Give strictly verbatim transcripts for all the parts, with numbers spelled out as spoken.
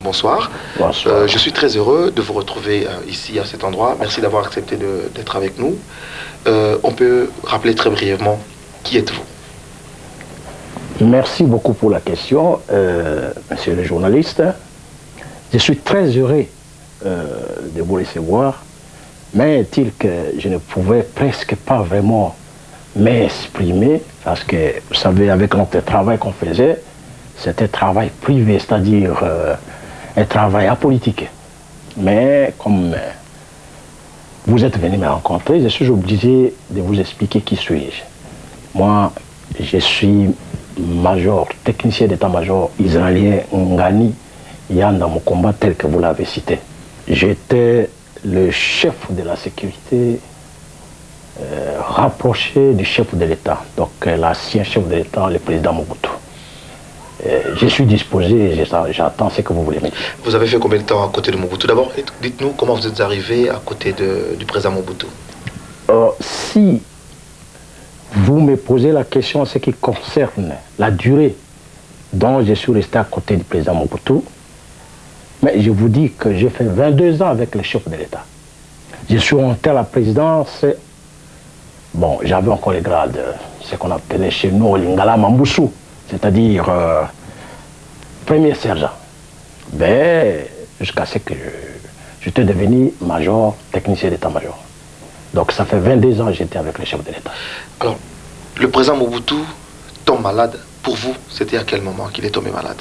Bonsoir. Bonsoir. Euh, je suis très heureux de vous retrouver euh, ici à cet endroit. Merci d'avoir accepté d'être avec nous. Euh, on peut rappeler très brièvement qui êtes-vous? Merci beaucoup pour la question, euh, monsieur le journaliste. Je suis très heureux euh, de vous recevoir, mais est-il que je ne pouvais presque pas vraiment m'exprimer parce que, vous savez, avec notre travail qu'on faisait, c'était un travail privé, c'est-à-dire euh, un travail apolitique. Mais comme euh, vous êtes venu me rencontrer, je suis obligé de vous expliquer qui suis-je. Moi, je suis major, technicien d'état-major israélien Ngani Yanda Mukomba, tel que vous l'avez cité. J'étais le chef de la sécurité euh, rapproché du chef de l'État, donc euh, l'ancien chef de l'État, le président Mobutu. Euh, je suis disposé, j'attends ce que vous voulez me dire. Vous avez fait combien de temps à côté de Mobutu? D'abord, dites-nous comment vous êtes arrivé à côté de, du président Mobutu. Euh, si vous me posez la question en ce qui concerne la durée dont je suis resté à côté du président Mobutu, mais je vous dis que j'ai fait vingt-deux ans avec le chef de l'État. Je suis monté à la présidence, bon, j'avais encore les grades, ce qu'on appelait chez nous Lingala Mambusu, c'est-à-dire euh, premier sergent. Ben, jusqu'à ce que j'étais devenu major, technicien d'état-major. Donc ça fait vingt-deux ans que j'étais avec le chef de l'État. Alors, le président Mobutu tombe malade. Pour vous, c'était à quel moment qu'il est tombé malade?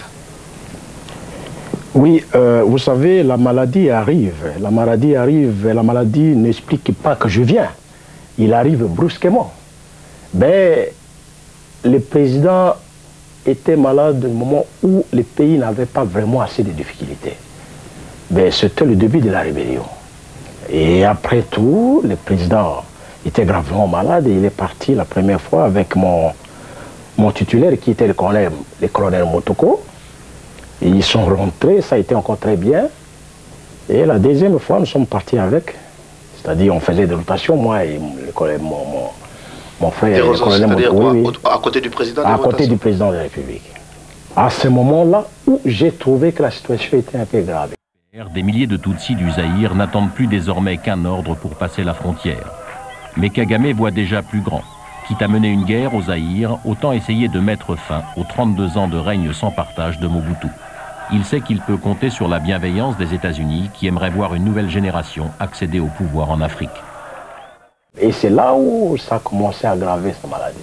Oui, euh, vous savez, la maladie arrive. La maladie arrive, la maladie n'explique pas que je viens. Il arrive brusquement. Ben, le président était malade au moment où le pays n'avait pas vraiment assez de difficultés. Ben, c'était le début de la rébellion. Et après tout, le président était gravement malade et il est parti la première fois avec mon, mon titulaire qui était le colonel, le colonel Motoko. Et ils sont rentrés, ça a été encore très bien. Et la deuxième fois, nous sommes partis avec. C'est-à-dire, on faisait des rotations, moi et le colonel, mon, mon, mon frère, le colonel Motoko. Oui, oui. À côté du président de À côté du président de la République. À ce moment-là où j'ai trouvé que la situation était un peu grave. Des milliers de Tutsis du Zaïre n'attendent plus désormais qu'un ordre pour passer la frontière. Mais Kagame voit déjà plus grand. Quitte à mener une guerre au Zaïre, autant essayer de mettre fin aux trente-deux ans de règne sans partage de Mobutu. Il sait qu'il peut compter sur la bienveillance des États-Unis qui aimeraient voir une nouvelle génération accéder au pouvoir en Afrique. Et c'est là où ça a commencé à aggraver sa maladie.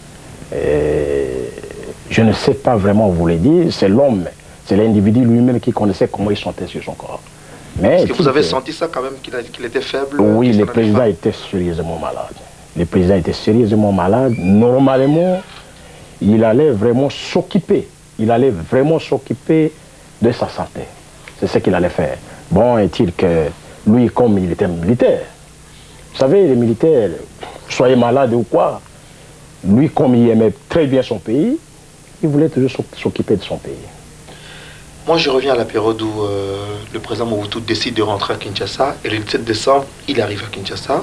Et je ne sais pas vraiment vous le dire, c'est l'homme. C'est l'individu lui-même qui connaissait comment il sentait sur son corps. Est-ce que vous avez senti ça quand même, qu'il qu'il était faible? Oui, le président était sérieusement malade. Le président était sérieusement malade. Normalement, il allait vraiment s'occuper. Il allait vraiment s'occuper de sa santé. C'est ce qu'il allait faire. Bon, est-il que lui, comme il était militaire, vous savez, les militaires, soyez malade ou quoi, lui, comme il aimait très bien son pays, il voulait toujours s'occuper de son pays. Moi, je reviens à la période où euh, le président Mobutu décide de rentrer à Kinshasa. Et le dix-sept décembre, il arrive à Kinshasa.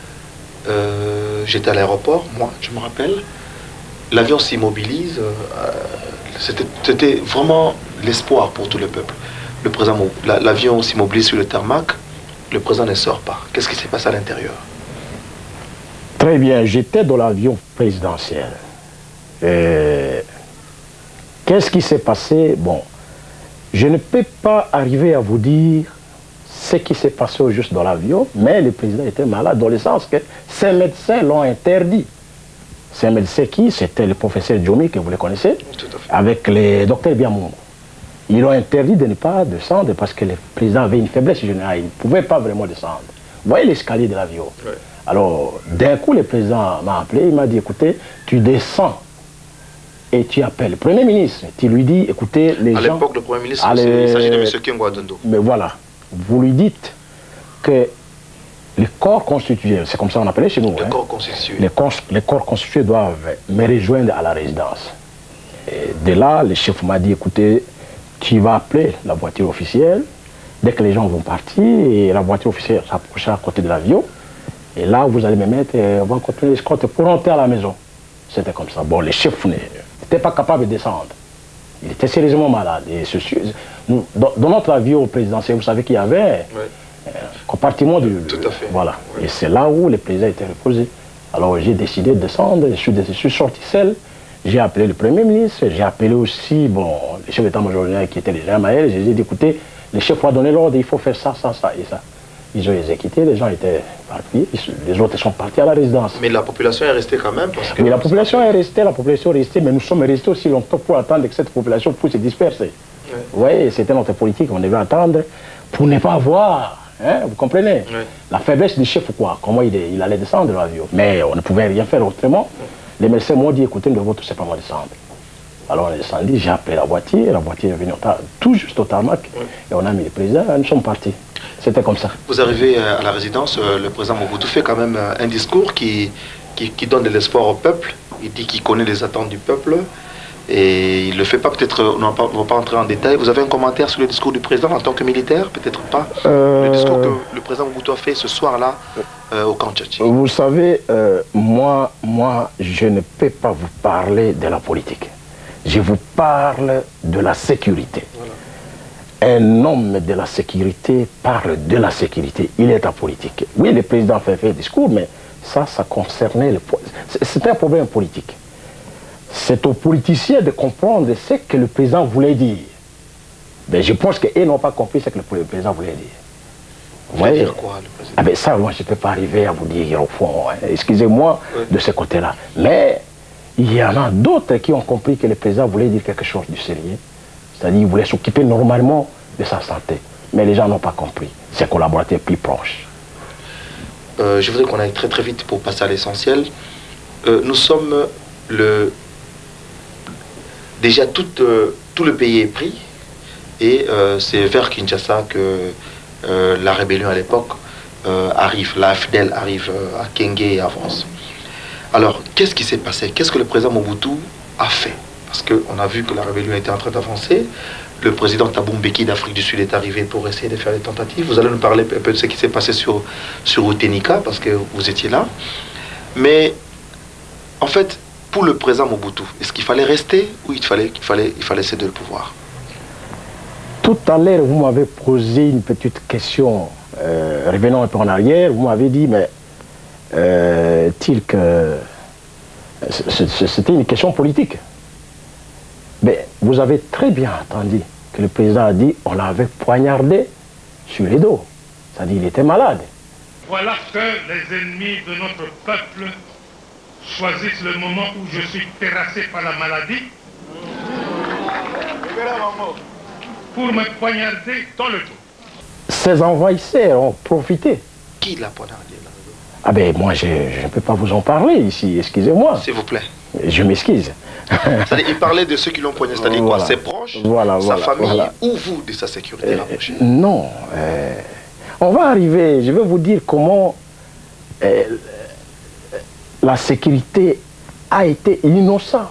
Euh, J'étais à l'aéroport, moi, je me rappelle. L'avion s'immobilise. Euh, C'était vraiment l'espoir pour tout le peuple. Le président, l'avion s'immobilise sur le tarmac. Le président ne sort pas. Qu'est-ce qui s'est passé à l'intérieur? Très bien, j'étais dans l'avion présidentiel. Qu'est-ce qui s'est passé? Bon. Je ne peux pas arriver à vous dire ce qui s'est passé au juste dans l'avion, mais le président était malade dans le sens que ses médecins l'ont interdit. Ces médecins qui? C'était le professeur Djomi, que vous le connaissez, avec le docteur Biamoun. Ils l'ont interdit de ne pas descendre parce que le président avait une faiblesse générale. Il ne pouvait pas vraiment descendre. Vous voyez l'escalier de l'avion. Oui. Alors, d'un coup, le président m'a appelé, il m'a dit, écoutez, tu descends. Et tu appelles le Premier ministre, tu lui dis, écoutez, les à gens... À l'époque, le Premier ministre, il s'agit de M. Kengwa Dondo. Mais voilà, vous lui dites que les corps constitués, c'est comme ça qu'on appelait chez nous, les, hein, corps constitués. Les, corps, les corps constitués doivent me rejoindre à la résidence. Et de là, le chef m'a dit, écoutez, tu vas appeler la voiture officielle, dès que les gens vont partir, et la voiture officielle s'approchera à côté de l'avion, et là, vous allez me mettre, et on va continuer l'escorte pour rentrer à la maison. C'était comme ça. Bon, les chefs n'étaient pas capables de descendre. Il était sérieusement malade. Et ce, nous, dans, dans notre avis au présidentiel, vous savez qu'il y avait oui. un compartiment du... Tout à fait. Voilà. Oui. Et c'est là où le président était reposé. Alors j'ai décidé de descendre, je suis, je suis sorti seul. J'ai appelé le Premier ministre, j'ai appelé aussi bon, le chef d'état-major qui était déjà Maël. J'ai dit, écoutez, le chef a donné l'ordre, il faut faire ça, ça, ça et ça. Ils ont exécuté, les gens étaient partis, les autres sont partis à la résidence. Mais la population est restée quand même parce que... Mais la population est restée, la population est restée, mais nous sommes restés aussi longtemps pour attendre que cette population puisse se disperser. Oui, vous voyez, c'était notre politique, on devait attendre pour ne pas voir, hein, vous comprenez oui. La faiblesse du chef ou quoi, comment il, il allait descendre l'avion. Mais on ne pouvait rien faire autrement. Oui. Les médecins m'ont dit, écoutez, nous devons tout simplement descendre. Alors on est descendu, j'ai appelé la voiture, la voiture est venue tout juste au tarmac, oui. et on a mis le président, nous sommes partis. C'était comme ça. Vous arrivez à la résidence, le président Mobutu fait quand même un discours qui, qui, qui donne de l'espoir au peuple. Il dit qu'il connaît les attentes du peuple et il ne le fait pas, peut-être, on ne va pas entrer en détail. Vous avez un commentaire sur le discours du président en tant que militaire? Peut-être pas. Euh... Le discours que le président Mobutu a fait ce soir-là euh, au camp Tchatchi. Vous savez, euh, moi, moi, je ne peux pas vous parler de la politique. Je vous parle de la sécurité. Voilà. Un homme de la sécurité parle de la sécurité. Il est en politique. Oui, le président fait un discours, mais ça, ça concernait le... C'est un problème politique. C'est aux politiciens de comprendre ce que le président voulait dire. Mais je pense qu'ils n'ont pas compris ce que le président voulait dire. Vous voulez dire quoi, le président? Ah ben ça, moi, je ne peux pas arriver à vous dire au fond. Hein. Excusez-moi oui. de ce côté-là. Mais il y en a d'autres qui ont compris que le président voulait dire quelque chose du sérieux. C'est-à-dire qu'il voulait s'occuper normalement de sa santé. Mais les gens n'ont pas compris. Ses collaborateurs plus proches. Euh, je voudrais qu'on aille très très vite pour passer à l'essentiel. Euh, nous sommes le... Déjà, tout, euh, tout le pays est pris. Et euh, c'est vers Kinshasa que euh, la rébellion à l'époque euh, arrive. La F D L arrive euh, à Kenge et avance. Alors, qu'est-ce qui s'est passé? Qu'est-ce que le président Mobutu a fait? Parce qu'on a vu que la rébellion était en train d'avancer. Le président Thabo Mbeki d'Afrique du Sud est arrivé pour essayer de faire des tentatives. Vous allez nous parler un peu de ce qui s'est passé sur, sur Utenika, parce que vous étiez là. Mais, en fait, pour le président Mobutu, est-ce qu'il fallait rester ou il fallait, qu'il fallait, il fallait céder le pouvoir? Tout à l'heure, vous m'avez posé une petite question, euh, revenant un peu en arrière. Vous m'avez dit, mais, euh, est-il que c'était une question politique? Mais vous avez très bien entendu que le président a dit on l'avait poignardé sur les dos. C'est-à-dire qu'il était malade. Voilà que les ennemis de notre peuple choisissent le moment où je suis terrassé par la maladie pour me poignarder dans le dos. Ces envahisseurs ont profité. Qui l'a poignardé là? Ah ben moi je ne peux pas vous en parler ici, excusez-moi. S'il vous plaît. Je m'excuse. Il parlait de ceux qui l'ont poigné, c'est-à-dire voilà. quoi? Ses proches, voilà, sa voilà, famille, voilà. ou vous de sa sécurité euh, rapprochée? Non. Euh, on va arriver, je vais vous dire comment euh, la sécurité a été innocente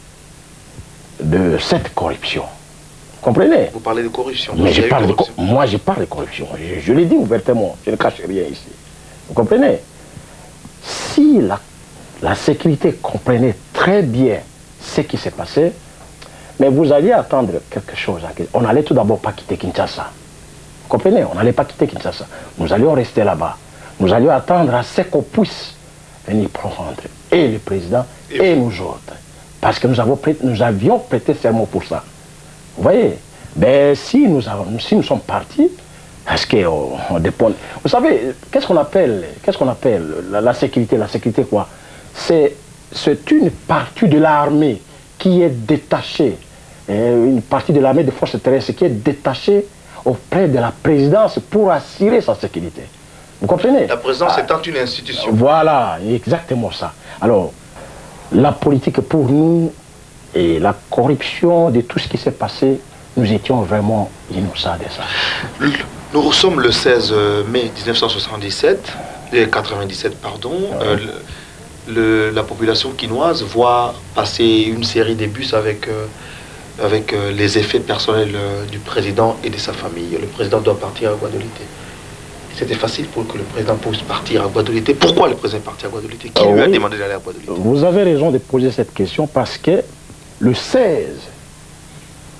de cette corruption. Vous comprenez? Vous parlez de corruption. Mais je parle de corruption. Moi, je parle de corruption. Je, je l'ai dit ouvertement. Je ne cache rien ici. Vous comprenez? Si la, la sécurité comprenait très bien ce qui s'est passé, mais vous alliez attendre quelque chose. On n'allait tout d'abord pas quitter Kinshasa. Vous comprenez? On n'allait pas quitter Kinshasa. Nous allions rester là-bas. Nous allions attendre à ce qu'on puisse venir prendre. Et le président et, et nous autres. Parce que nous, avons prêté, nous avions prêté serment pour ça. Vous voyez? Ben, si nous, avons, si nous sommes partis, est-ce qu'on on dépend... Vous savez, qu'est-ce qu'on appelle, qu'est-ce qu'on appelle la, la sécurité? La sécurité quoi? C'est une partie de l'armée qui est détachée, une partie de l'armée de forces terrestres qui est détachée auprès de la présidence pour assurer sa sécurité. Vous comprenez? La présidence ah, étant une institution. Voilà, exactement ça. Alors, la politique pour nous et la corruption de tout ce qui s'est passé, nous étions vraiment innocents de ça. Nous sommes le seize mai mille neuf cent soixante-dix-sept, quatre-vingt-dix-sept, pardon. Ouais. Euh, le, le, la population quinoise voit passer une série de bus avec, euh, avec euh, les effets personnels euh, du président et de sa famille. Le président doit partir à Guadeloupe. C'était facile pour que le président puisse partir à Guadeloupe. Pourquoi le président est parti à Guadeloupe? Qui ah, lui oui. a demandé d'aller à Guadeloupe? Vous avez raison de poser cette question parce que le seize,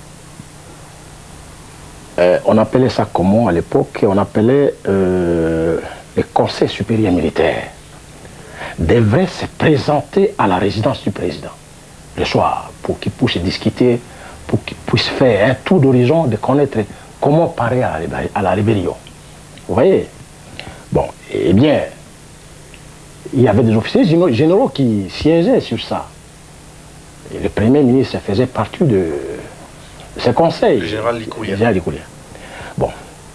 euh, on appelait ça comment à l'époque? On appelait euh, le Conseil supérieur militaire. Devrait se présenter à la résidence du président le soir pour qu'il puisse discuter, pour qu'il puisse faire un tour d'horizon de connaître comment parer à la, à la rébellion. Vous voyez? Bon, eh bien, il y avait des officiers généraux qui siégeaient sur ça. Et le Premier ministre faisait partie de, de ce conseil. Le général Likoulia. Le général Likoulia. Bon.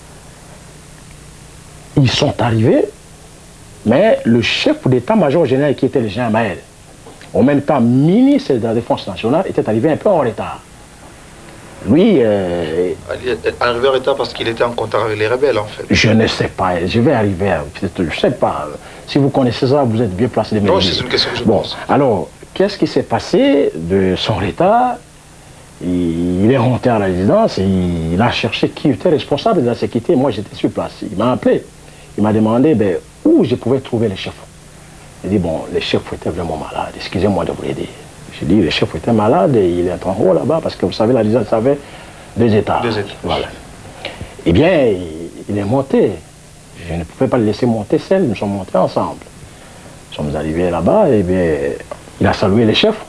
Ils sont arrivés, mais le chef d'état-major général qui était le général Maël, en même temps ministre de la Défense nationale, était arrivé un peu en retard. Lui... Euh, arrivé en retard parce qu'il était en contact avec les rebelles, en fait. Je ne sais pas, je vais arriver, je ne sais pas. Si vous connaissez ça, vous êtes bien placé de me Non, dire. c'est une question que je bon, pense. Alors, qu'est-ce qui s'est passé de son retard? Il est rentré à la résidence et il a cherché qui était responsable de la sécurité. Moi, j'étais sur place. Il m'a appelé. Il m'a demandé ben, où je pouvais trouver le chef. Il dit, bon, le chef était vraiment malade. Excusez-moi de vous le dire. J'ai dit, le chef était malade et il est en haut là-bas parce que vous savez, la résidence avait deux étages. Deux étages. Voilà. Eh bien, il, il est monté. Je ne pouvais pas le laisser monter seul. Nous sommes montés ensemble. Nous sommes arrivés là-bas et bien, il a salué le chef.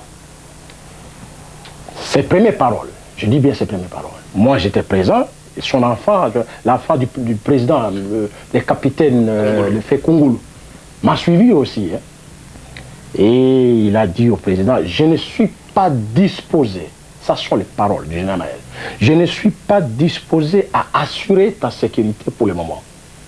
Ses premières paroles, je dis bien ses premières paroles. Moi, j'étais présent. Son enfant, l'enfant du, du président, le, le capitaine, euh, le fait Kungulu, m'a suivi aussi. Hein. Et il a dit au président, je ne suis pas disposé, ça sont les paroles du général Maël, je ne suis pas disposé à assurer ta sécurité pour le moment.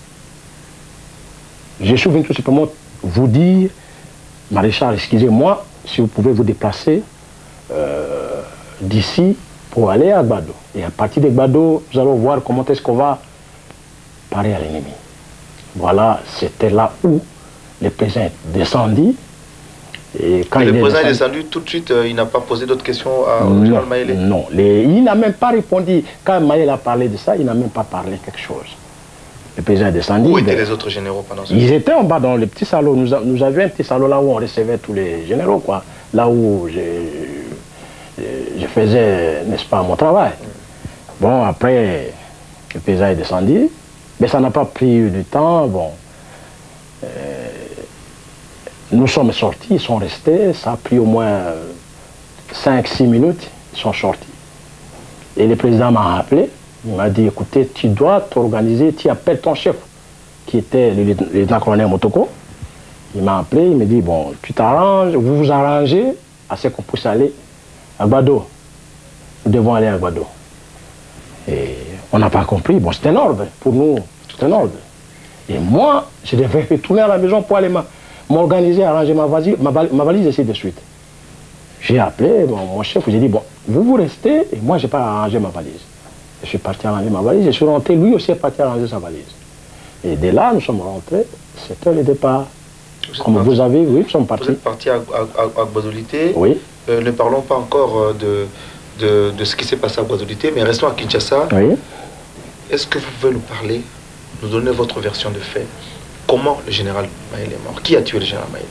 Je suis venu tout simplement vous dire, maréchal, excusez-moi, si vous pouvez vous déplacer euh, d'ici pour aller à Gbado. Et à partir de Gbado, nous allons voir comment est-ce qu'on va parer à l'ennemi. Voilà, c'était là où le président est descendu. Et quand et il le est président descendu, est descendu, tout de suite, euh, il n'a pas posé d'autres questions à, au général Maël. Non, les, il n'a même pas répondu. Quand Maël a parlé de ça, il n'a même pas parlé quelque chose. Le président est descendu. Où étaient ben, les autres généraux pendant ce temps? Ils étaient en bas dans le petit salon. Nous, a, nous avions un petit salon là où on recevait tous les généraux, quoi. Là où je, je, je faisais, n'est-ce pas, mon travail. Bon, après, le président est descendu. Mais ça n'a pas pris du temps. Bon. Euh, nous sommes sortis, ils sont restés. Ça a pris au moins cinq six minutes. Ils sont sortis. Et le président m'a appelé. Il m'a dit, écoutez, tu dois t'organiser, tu appelles ton chef, qui était le lieutenant-colonel Motoko. Il m'a appelé, il m'a dit, bon, tu t'arranges, vous vous arrangez à ce qu'on puisse aller à Gbado. Nous devons aller à Gbado. Et on n'a pas compris. Bon, c'est un ordre pour nous, c'est un ordre. Et moi, je devais retourner à la maison pour aller m'organiser, arranger ma valise, ma, ma valise ici de suite. J'ai appelé bon, mon chef, j'ai dit, bon, vous vous restez, et moi, je n'ai pas arrangé ma valise. Je suis parti arranger ma valise, je suis rentré, lui aussi est parti arranger sa valise. Et dès là, nous sommes rentrés, c'était le départ. Vous Comme vous avez, oui, nous sommes partis. Vous êtes parti à, à, à Gbadolité. Oui. Euh, ne parlons pas encore de, de, de ce qui s'est passé à Gbadolité, mais restons à Kinshasa. Oui. Est-ce que vous pouvez nous parler, nous donner votre version de fait? Comment le général Maël est mort? Qui a tué le général Maël?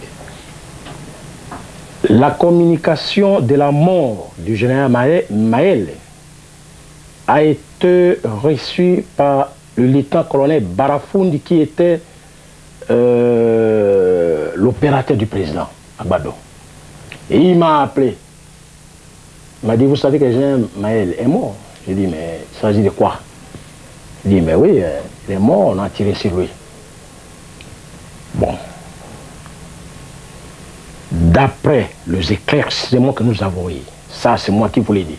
La communication de la mort du général Maël a été reçue par le lieutenant-colonel Barafundi qui était euh, l'opérateur du président à Gbado. Et il m'a appelé. Il m'a dit, vous savez que le général Maël est mort? J'ai dit, mais il s'agit de quoi? Il dit, mais oui, il est mort, on a tiré sur lui. Bon. D'après les éclaircissements que nous avons eu, ça c'est moi qui vous l'ai dit,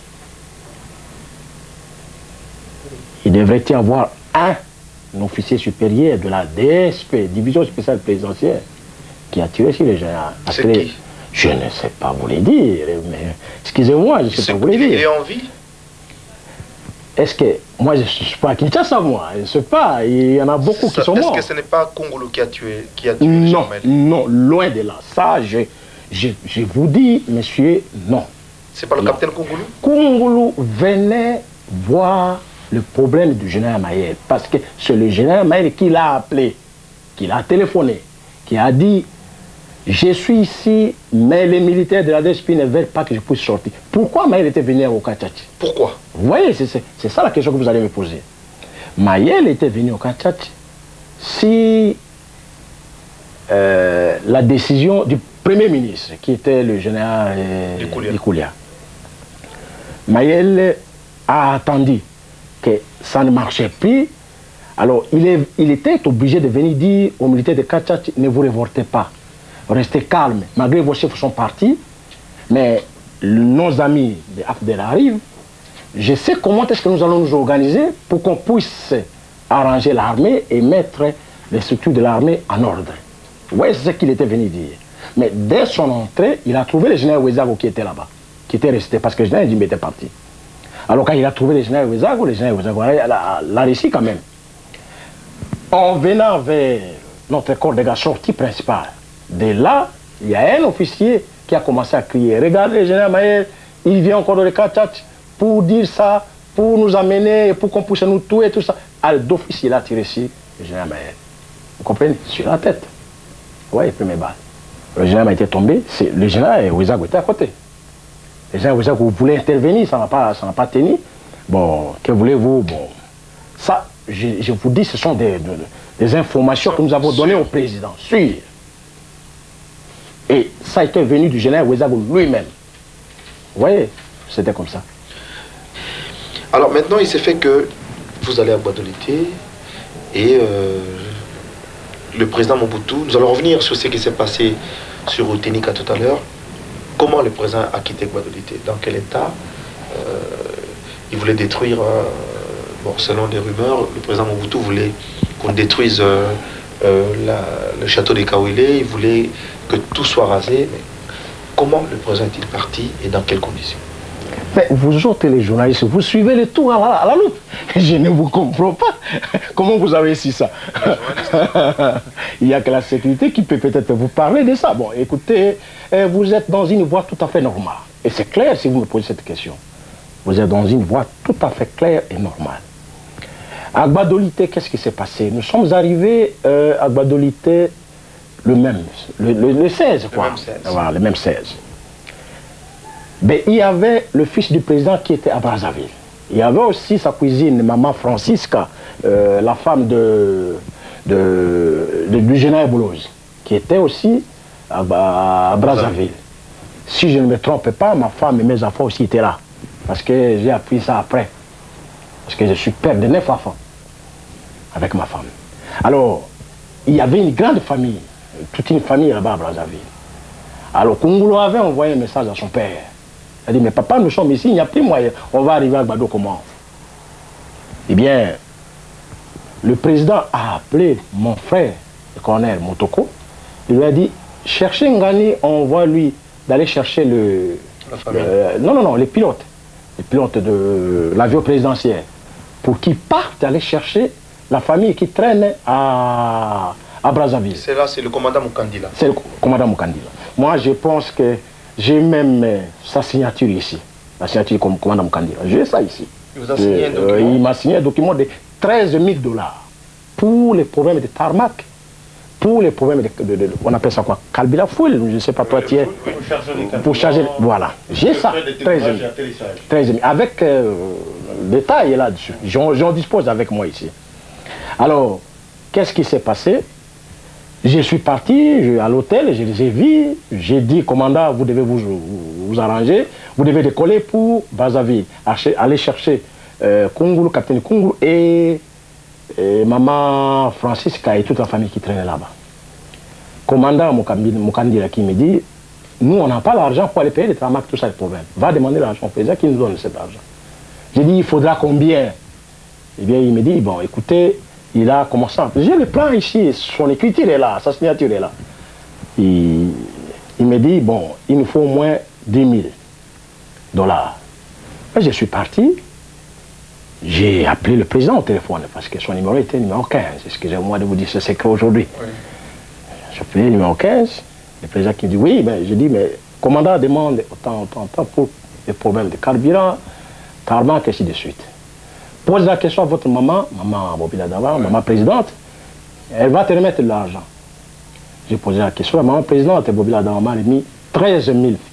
il devrait y avoir un officier supérieur de la D S P, Division spéciale présidentielle, qui a tiré sur les généraux. C'est qui? Je ne sais pas vous le dire, mais excusez-moi, je ne sais pas vous le dire. Il est en vie? Est-ce que, moi je ne suis pas à Kinshasa, moi, je ne sais pas, il y en a beaucoup ça, qui sont morts. Est-ce que ce n'est pas Kungulu qui a tué, qui a tué le Non, général Maël? non, loin de là. Ça, je, je, je vous dis, monsieur, non. C'est pas le non. capitaine Kungulu? Kungulu venait voir le problème du général Maël, parce que c'est le général Maël qui l'a appelé, qui l'a téléphoné, qui a dit, je suis ici, mais les militaires de la D S P ne veulent pas que je puisse sortir. Pourquoi Maël était venu au Kachachi? Pourquoi? Vous voyez, c'est ça la question que vous allez me poser. Mayel était venu au Kanchach si euh, la décision du Premier ministre, qui était le général euh, Ikoulia. Mayel a attendu que ça ne marchait plus. Alors, il, est, il était obligé de venir dire aux militaires de Kanchach, ne vous révoltez pas, restez calmes, malgré vos chefs sont partis, mais nos amis de Afdel arrivent. Je sais comment est-ce que nous allons nous organiser pour qu'on puisse arranger l'armée et mettre les structures de l'armée en ordre. Oui, c'est ce qu'il était venu dire. Mais dès son entrée, il a trouvé le général Ouezago qui était là-bas, qui était resté, parce que le général Djimbe était parti. Alors quand il a trouvé le général Ouezago, le général Ouezago l'a réussi quand même. En venant vers notre corps de garde sortie principale, de là, il y a un officier qui a commencé à crier, regardez le général Mayel, il vient encore de Kanchach pour dire ça, pour nous amener, pour qu'on puisse nous tuer, tout ça. Alors d'office, il a tiré sur le général Mayel. Vous comprenez? Sur la tête. Oui, première balle. Le général était tombé, le général Ouezago était à côté. Le général Ouezago voulait intervenir, ça n'a pas, ça n'a pas tenu. Bon, que voulez-vous? Bon, ça, je, je vous dis, ce sont des, des, des informations que nous avons données au président, sûr. Et ça a été venu du général Ouezago lui-même. Vous voyez, c'était comme ça. Alors maintenant, il s'est fait que vous allez à Gbadolité et euh, le président Mobutu, nous allons revenir sur ce qui s'est passé sur Outénika tout à l'heure. Comment le président a quitté Gbadolité? Dans quel état? euh, Il voulait détruire, euh, bon, selon des rumeurs, le président Mobutu voulait qu'on détruise euh, euh, la, le château de Kawele, il voulait que tout soit rasé. Mais comment le président est-il parti et dans quelles conditions? Mais vous autres les journalistes, vous suivez le tout à la, à la loupe. Je ne vous comprends pas. Comment vous avez su ça? Il n'y a que la sécurité qui peut peut-être vous parler de ça. Bon, écoutez, vous êtes dans une voie tout à fait normale. Et c'est clair si vous me posez cette question. Vous êtes dans une voie tout à fait claire et normale. À Gbadolité, qu'est-ce qui s'est passé? Nous sommes arrivés euh, à Gbadolité le même, le, le, le seize, quoi. Le même seize. Voilà, le même seize. Mais il y avait le fils du président qui était à Brazzaville. Il y avait aussi sa cousine, maman Francisca, euh, la femme de, de, de, du général Boulogne, qui était aussi à, à Brazzaville. Si je ne me trompe pas, ma femme et mes enfants aussi étaient là. Parce que j'ai appris ça après. Parce que je suis père de neuf enfants avec ma femme. Alors, il y avait une grande famille, toute une famille là-bas à Brazzaville. Alors, Kungulu avait envoyé un message à son père. Il a dit, mais papa, nous sommes ici, il n'y a plus moyen. On va arriver à Gbado comment? Eh bien, le président a appelé mon frère, le colonel Motoko. Il lui a dit, cherchez Ngani, on va lui d'aller chercher le... le non, non, non, les pilotes. Les pilotes de l'avion présidentiel. Pour qu'ils partent aller chercher la famille qui traîne à, à Brazzaville. C'est là, c'est le commandant Mukandila. C'est le commandant Mukandila. Moi, je pense que j'ai même euh, sa signature ici. La signature comme commandant Mukandila. J'ai ça ici. Il vous a signé un document? euh, Il m'a signé un document de treize mille dollars pour les problèmes de tarmac, pour les problèmes de, de, de, de on appelle ça quoi? Calbila fuel, je ne sais pas, toi tu es. Pour charger, voilà. J'ai ça, treize mille. Avec euh, détail là-dessus. J'en dispose avec moi ici. Alors, qu'est-ce qui s'est passé? Je suis parti je, à l'hôtel, je les ai vus, j'ai dit, commandant, vous devez vous, vous, vous arranger, vous devez décoller pour Brazzaville, aller chercher euh, Kungulu, capitaine Kungulu et, et maman Francisca et toute la famille qui traînait là-bas. Commandant Mukandila qui me dit, nous on n'a pas l'argent pour aller payer les tramacs, tout ça le problème. Va demander l'argent au président qui nous donne cet argent. J'ai dit, il faudra combien? Eh bien, il me dit, bon, écoutez, il a commencé à... J'ai le plan ici, son écriture est là, sa signature est là. Il, il me dit, bon, il nous faut au moins dix mille dollars. Et je suis parti, j'ai appelé le président au téléphone, parce que son numéro était numéro quinze. Excusez-moi de vous dire ce secret aujourd'hui. Oui. J'ai appelé le numéro quinze, le président qui me dit, oui, ben, je dis, mais le commandant demande autant, autant, autant pour les problèmes de carburant, tarmac, et ainsi de suite. Pose la question à votre maman, maman Bobila Dawa, ouais. Maman présidente, elle va te remettre de l'argent. J'ai posé la question à maman présidente, Bobila Dawa m'a remis treize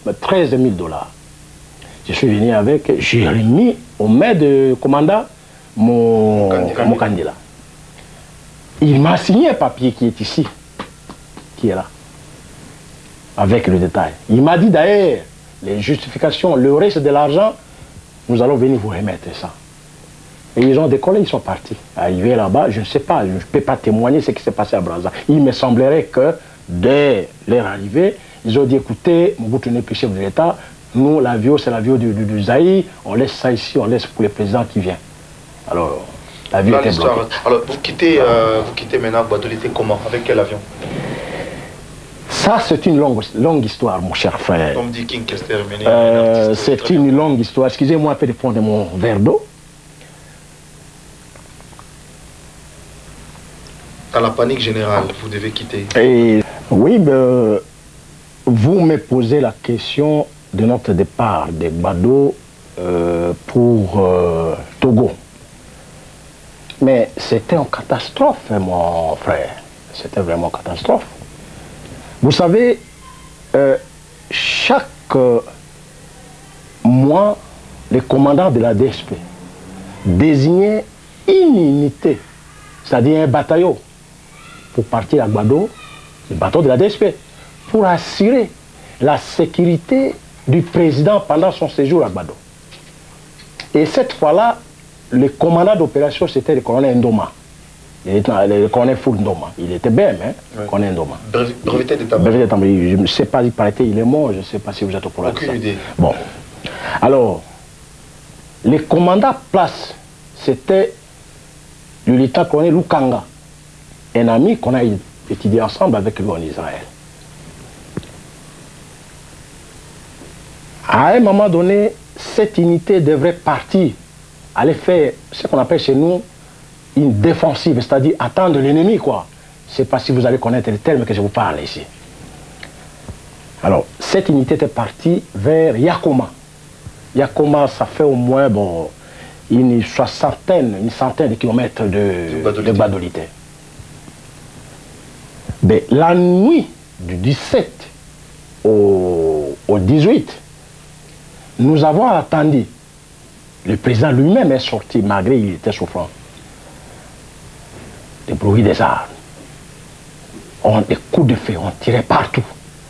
mille dollars. Je suis venu avec, j'ai remis au maître de commandant mon, mon candidat. Il m'a signé un papier qui est ici, qui est là, avec le détail. Il m'a dit d'ailleurs, les justifications, le reste de l'argent, nous allons venir vous remettre ça. Et ils ont décollé, ils sont partis. Arrivés là-bas, je ne sais pas, je ne peux pas témoigner ce qui s'est passé à Brazza. Il me semblerait que dès leur arrivée, ils ont dit écoutez, Mobutu n'est plus chef de l'État, nous, l'avion, c'est l'avion du, du, du Zaïre, on laisse ça ici, on laisse pour le président qui vient. Alors, l'avion était bloqué. Alors, vous quittez, euh, vous quittez maintenant Gbadolite comment? Avec quel avion? Ça, c'est une longue, longue histoire, mon cher frère. On me dit King Kester, euh, c'est une longue histoire. Excusez-moi un peu de prendre mon verre d'eau. À la panique générale, vous devez quitter. Et, oui, ben, vous me posez la question de notre départ de Gbado euh, pour euh, Togo. Mais c'était une catastrophe, mon frère. C'était vraiment une catastrophe. Vous savez, euh, chaque euh, mois, le commandant de la D S P désignait une unité, c'est-à-dire un bataillon, pour partir à Gbado, le bateau de la D S P, pour assurer la sécurité du président pendant son séjour à Gbado. Et cette fois-là, le commandant d'opération, c'était le colonel Ndoma. Il était, le colonel Fou Ndoma. Il était B M, hein, oui. Le colonel Ndoma. Breveté d'état. Breveté d'état. Je ne sais pas, il paraît qu'il est mort, je ne sais pas si vous êtes au courant. Aucune idée. Bon. Alors, le commandant place, c'était le lieutenant-colonel Lukanga, un ami qu'on a étudié ensemble avec lui en Israël. À un moment donné, cette unité devrait partir, aller faire ce qu'on appelle chez nous une défensive, c'est-à-dire attendre l'ennemi, quoi. Je ne sais pas si vous allez connaître le terme que je vous parle ici. Alors, cette unité était partie vers Yakoma. Yakoma, ça fait au moins bon, une soixantaine, une centaine de kilomètres de, de Gbadolite. Mais la nuit du dix-sept au, au dix-huit, nous avons attendu. Le président lui-même est sorti, malgré qu'il était souffrant. Des bruits des armes. On, des coups de feu, on tirait partout.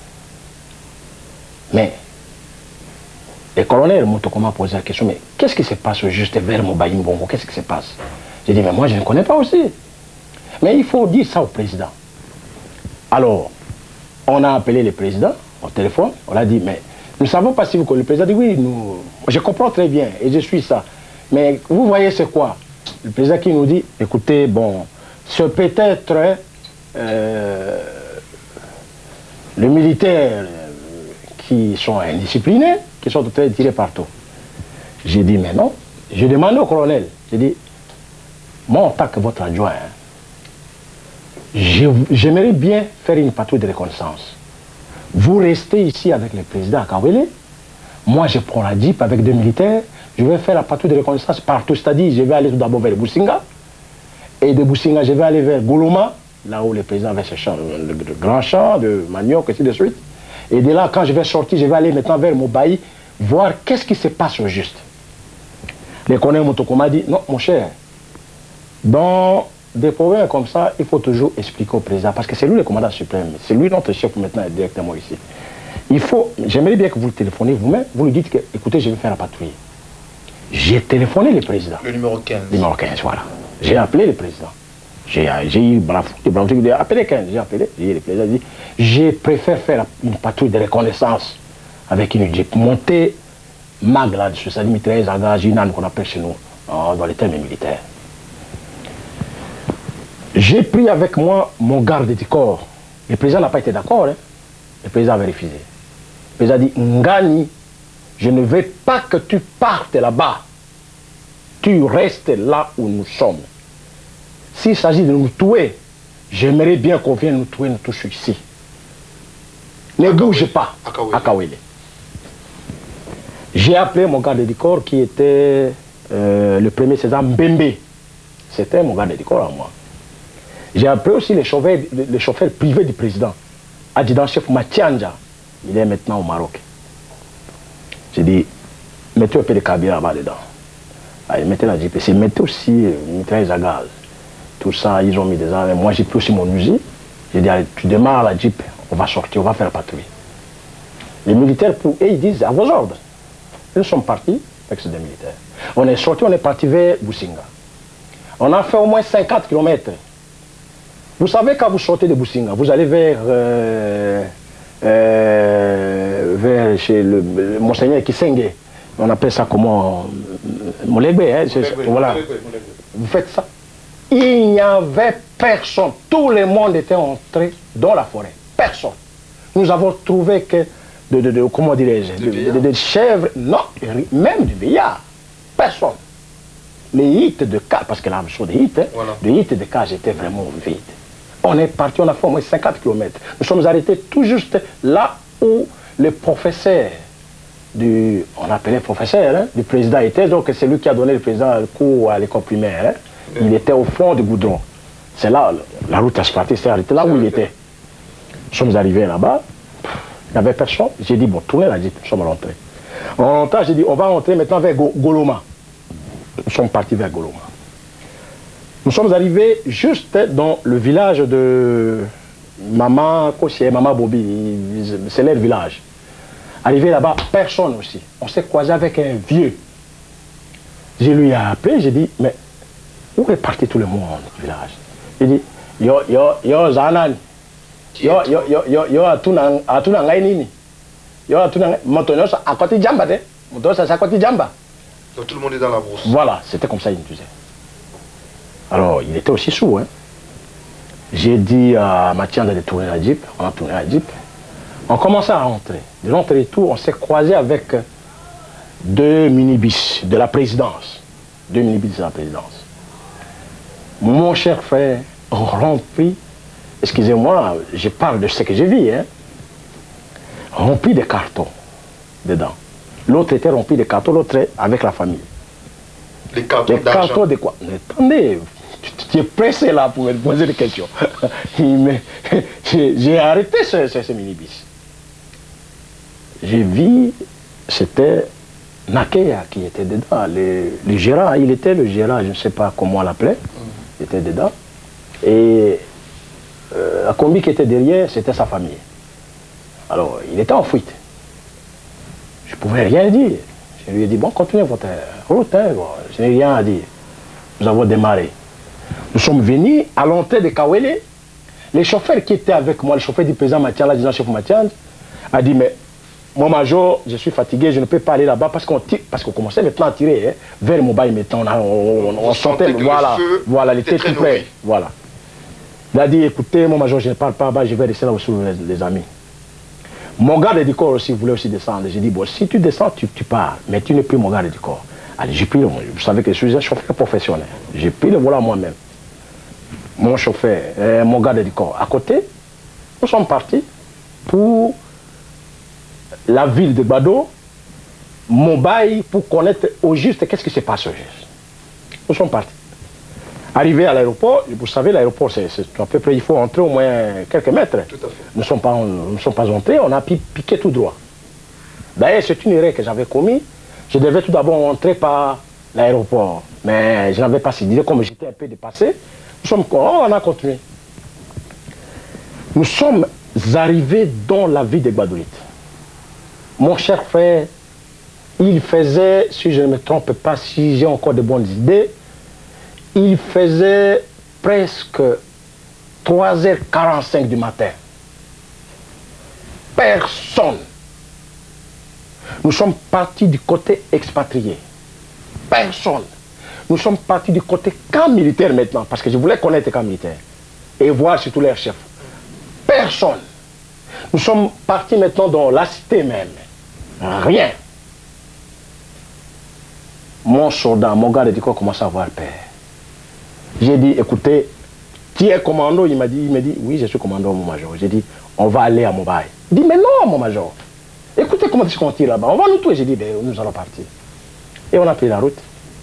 Mais, le colonel Moutokoma posé la question, mais qu'est-ce qui se passe juste vers Mobaï Mbongo? Qu'est-ce qui se passe? J'ai dit, mais moi je ne connais pas aussi. Mais il faut dire ça au président. Alors, on a appelé le président au téléphone, on a dit, mais nous ne savons pas si vous connaissez. Le président dit, oui, nous, je comprends très bien et je suis ça. Mais vous voyez c'est quoi? Le président qui nous dit, écoutez, bon, c'est peut-être euh, les militaires qui sont indisciplinés, qui sont en train de tirer partout. J'ai dit, mais non. J'ai demandé au colonel, j'ai dit, moi en tant que votre adjoint, hein, j'aimerais bien faire une patrouille de reconnaissance. Vous restez ici avec le président Akawele, moi je prends la Jeep avec deux militaires, je vais faire la patrouille de reconnaissance partout, c'est-à-dire je vais aller tout d'abord vers Boussinga, et de Boussinga je vais aller vers Goloma, là où le président avait ses champs, le, le grand champ de manioc, et ainsi de suite. Et de là, quand je vais sortir, je vais aller maintenant vers Mobaï, voir qu'est-ce qui se passe au juste. Le colonel Moutokoma dit, non mon cher, dans des problèmes comme ça, il faut toujours expliquer au président, parce que c'est lui le commandant suprême, c'est lui notre chef maintenant directement ici. Il faut, j'aimerais bien que vous le téléphonez vous-même, vous lui dites que, écoutez, je vais faire la patrouille. J'ai téléphoné le président. Le numéro quinze. Le numéro quinze, voilà. J'ai appelé le président. J'ai eu Brafou, Brafou qui dit, appelez quinze, j'ai appelé, j'ai le président dit, je préfère faire une patrouille de reconnaissance avec une Jeep, monter mag là-dessus, ça dit mitrailleuse à gaz, Jinan qu'on appelle chez nous, dans les termes militaires. J'ai pris avec moi mon garde du corps. Le président n'a pas été d'accord. Hein. Le président avait refusé. Le président a dit, Ngani, je ne veux pas que tu partes là-bas. Tu restes là où nous sommes. S'il s'agit de nous tuer, j'aimerais bien qu'on vienne nous tuer, nous tous ici. Ne bouge pas. Akawele. J'ai appelé mon garde du corps qui était euh, le premier César Mbembe. C'était mon garde du corps à moi. J'ai appelé aussi les chauffeurs, les chauffeurs privés du président. Adjudant-chef Matianja, il est maintenant au Maroc. J'ai dit, mettez un peu de cabine là-bas dedans. Ah, ils mettaient la J P C, ils mettaient aussi une mitrailleuse à gaz. Tout ça, ils ont mis des armes. Moi, j'ai pris aussi mon Uzi. J'ai dit, allez, tu démarres la Jeep, on va sortir, on va faire la patrouille. Les militaires, pour eux, ils disent, à vos ordres. Ils sont partis avec ces deux militaires. On est sorti, on est parti vers Businga. On a fait au moins cinquante kilomètres. Vous savez, quand vous sortez de Businga, vous allez vers, euh, euh, vers chez le, le Monseigneur Kisenge. On appelle ça comment? Molegbe, hein, voilà. Vous faites ça. Il n'y avait personne. Tout le monde était entré dans la forêt. Personne. Nous avons trouvé que, de, de, de, comment dirais-je, de, de, de, de chèvres, non, même du billard. Personne. Les hits de cage, parce que la chose des hits, hein, voilà. Les hits de cage étaient vraiment vides. On est parti, on a fait au moins cinquante kilomètres. Nous sommes arrêtés tout juste là où le professeur, du, on appelait professeur, hein, du président était, donc c'est lui qui a donné le président le cours à l'école primaire. Hein. Il était au fond du goudron. C'est là, la route asphaltée s'est arrêtée là où il était. Nous sommes arrivés là-bas, il n'y avait personne. J'ai dit, bon, tournez la Jeep, nous sommes rentrés. En rentrant, j'ai dit, on va rentrer maintenant vers Go Goloma. Nous sommes partis vers Goloma. Nous sommes arrivés juste dans le village de Maman Kossier, Maman Bobi, c'est leur village. Arrivé là-bas, personne aussi. On s'est croisé avec un vieux. Je lui ai appelé, j'ai dit, mais où est parti tout le monde du village? Il dit, yo, yo, yo, Zanan, yo, yo, yo, yo, yo, atuna, atuna ngainini, yo, atuna, montonyo, à côté jamba, de, montonyo, c'est à côté jamba. Donc tout le monde est dans la brousse. Voilà, c'était comme ça, il me disait. Alors, il était aussi sourd, hein. J'ai dit à Mathiane de tourner la Jeep, on a tourné la Jeep. On commençait à rentrer. De notre retour, on s'est croisé avec deux minibus de la présidence. Deux minibus de la présidence. Mon cher frère, rempli, excusez-moi, je parle de ce que j'ai vu, hein, rempli de cartons dedans. L'autre était rempli de cartons, l'autre avec la famille. Les cartons Les cartons de quoi? Mais attendez, tu es pressé là pour me poser des questions. J'ai arrêté ce, ce, ce minibus. J'ai vu, c'était Nakea qui était dedans, le, le gérant, il était le gérant, je ne sais pas comment on l'appelait, il était dedans. Et euh, la combi qui était derrière, c'était sa famille. Alors, il était en fuite. Je ne pouvais rien dire. Je lui ai dit, bon, continuez votre route, hein, bon, je n'ai rien à dire. Nous avons démarré. Nous sommes venus à l'entrée de Kawele. Les chauffeurs qui étaient avec moi, le chauffeur du président Mathian, l'adjudant chef Mathian, a dit, mais mon major, je suis fatigué, je ne peux pas aller là-bas parce qu'on parce qu'on commençait maintenant à tirer hein, vers Mobaï maintenant. On, on, on, on sentait, voilà, voilà, il était tout près. Voilà. Il a dit, écoutez, mon major, je ne parle pas là-bas, je vais rester là où les, les amis. Mon garde du corps aussi voulait aussi descendre. J'ai dit, bon, si tu descends, tu, tu pars, mais tu n'es plus mon garde du corps. Allez, j'ai pris le volant. Vous savez que je suis un chauffeur professionnel. J'ai pris le volant moi-même. Mon chauffeur, euh, mon garde du corps. À côté, nous sommes partis pour la ville de Bado, Mobaï, pour connaître au juste qu'est-ce qui se passe au juste. Nous sommes partis. Arrivé à l'aéroport, vous savez, l'aéroport, c'est à peu près, il faut entrer au moins quelques mètres. Tout à fait. Nous ne sommes pas, nous sommes pas entrés, on a piqué tout droit. D'ailleurs, c'est une erreur que j'avais commise. Je devais tout d'abord entrer par l'aéroport. Mais je n'avais pas si dit, comme j'étais un peu dépassé, nous sommes, on a continué. Nous sommes arrivés dans la ville de Gbadolite. Mon cher frère, il faisait, si je ne me trompe pas, si j'ai encore de bonnes idées, il faisait presque trois heures quarante-cinq du matin. Personne. Nous sommes partis du côté expatrié. Personne. Nous sommes partis du côté camp militaire maintenant, parce que je voulais connaître les camps militaires et voir surtout leurs chefs. Personne. Nous sommes partis maintenant dans la cité même. Rien. Mon soldat, mon gars de corps commence à avoir peur. J'ai dit, écoutez, qui est commando? Il m'a dit, il m'a dit, oui, je suis commando, mon major. J'ai dit, on va aller à Mobaï. Il dit, mais non, mon major. Écoutez comment est-ce qu'on tire là-bas. On va nous tuer. J'ai dit, ben, nous allons partir. Et on a pris la route.